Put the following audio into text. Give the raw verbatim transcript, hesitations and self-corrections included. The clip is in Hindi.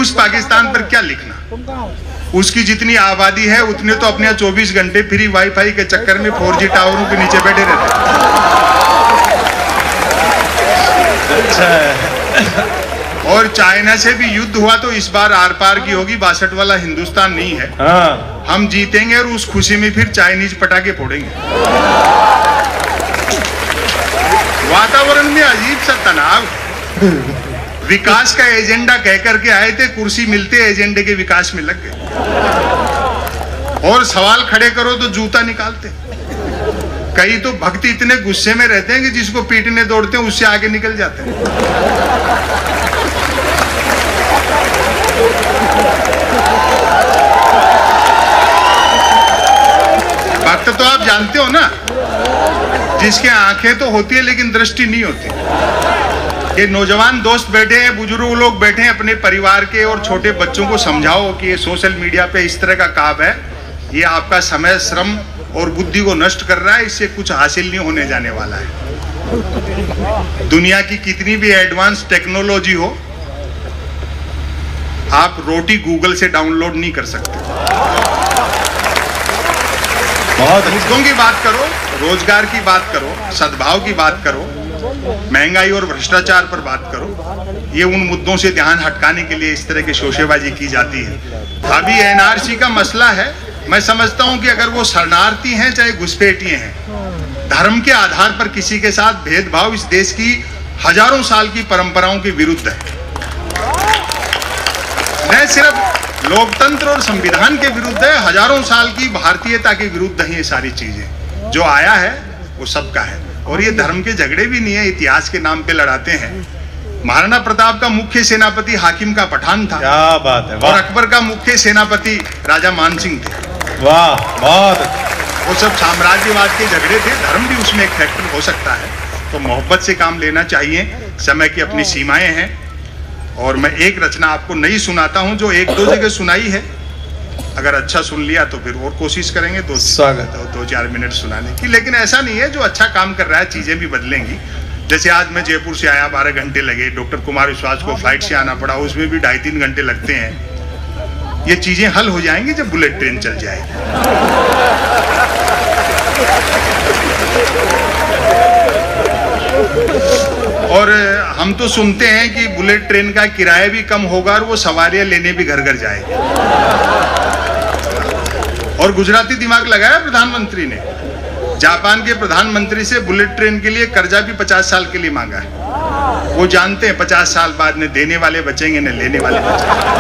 रूस पाकिस्तान पर क्या लिखना, उसकी जितनी आबादी है उतने तो अपने चौबीस घंटे फ्री वाईफाई के चक्कर में फोर जी टावरों के नीचे बैठे रहते हैं। और चाइना से भी युद्ध हुआ तो इस बार आर पार की होगी, बासठ वाला हिंदुस्तान नहीं है। हाँ। हम जीतेंगे और उस खुशी में फिर चाइनीज पटाखे फोड़ेंगे। वातावरण में अजीब सा तनाव, विकास का एजेंडा कह करके आए थे, कुर्सी मिलते एजेंडे के विकास में लग गए। और सवाल खड़े करो तो जूता निकालते। कई तो भक्त इतने गुस्से में रहते हैं कि जिसको पीटने दौड़ते हैं उससे आगे निकल जाते हैं। भक्त तो आप जानते हो ना, जिसके आंखें तो होती है लेकिन दृष्टि नहीं होती। ये नौजवान दोस्त बैठे हैं, बुजुर्ग लोग बैठे हैं, अपने परिवार के और छोटे बच्चों को समझाओ कि ये सोशल मीडिया पे इस तरह का काम है, ये आपका समय, श्रम और बुद्धि को नष्ट कर रहा है, इससे कुछ हासिल नहीं होने जाने वाला है। दुनिया की कितनी भी एडवांस टेक्नोलॉजी हो, आप रोटी गूगल से डाउनलोड नहीं कर सकते। बहुत मुद्दों की बात करो, रोजगार की बात करो, सद्भाव की बात करो, महंगाई और भ्रष्टाचार पर बात करो, ये उन मुद्दों से ध्यान हटकाने के लिए इस तरह की शोशेबाजी की जाती है। अभी एनआरसी का मसला है, मैं समझता हूं कि अगर वो शरणार्थी हैं चाहे घुसपैठिए हैं, धर्म के आधार पर किसी के साथ भेदभाव इस देश की हजारों साल की परंपराओं के विरुद्ध है। न सिर्फ लोकतंत्र और संविधान के विरुद्ध है, हजारों साल की भारतीयता के विरुद्ध है। ये सारी चीजें जो आया है वो सबका है। और ये धर्म के झगड़े भी नहीं है, इतिहास के नाम पे लड़ाते हैं। महाराणा प्रताप का मुख्य सेनापति हाकिम का पठान था। क्या बात है। और अकबर का मुख्य सेनापति राजा मानसिंह थे। वाह, बहुत। वो सब साम्राज्यवाद के झगड़े थे, धर्म भी उसमें एक फैक्टर हो सकता है। तो मोहब्बत से काम लेना चाहिए, समय की अपनी सीमाएं हैं। और मैं एक रचना आपको नहीं सुनाता हूं जो एक दो जगह सुनाई है, अगर अच्छा सुन लिया तो फिर और कोशिश करेंगे दो स्वागत दो, दो चार मिनट सुनाने की। लेकिन ऐसा नहीं है, जो अच्छा काम कर रहा है चीजें भी बदलेंगी। जैसे आज मैं जयपुर से आया, बारह घंटे लगे, डॉक्टर कुमार विश्वास को फ्लाइट से आना पड़ा, उसमें भी ढाई तीन घंटे लगते हैं। ये चीजें हल हो जाएंगी जब बुलेट ट्रेन चल जाएगी। और हम तो सुनते हैं कि बुलेट ट्रेन का किराया भी कम होगा और वो सवारियां लेने भी घर घर जाएगी। और गुजराती दिमाग लगाया प्रधानमंत्री ने, जापान के प्रधानमंत्री से बुलेट ट्रेन के लिए कर्जा भी पचास साल के लिए मांगा है। वो जानते हैं पचास साल बाद न देने वाले बचेंगे न लेने वाले बचेंगे।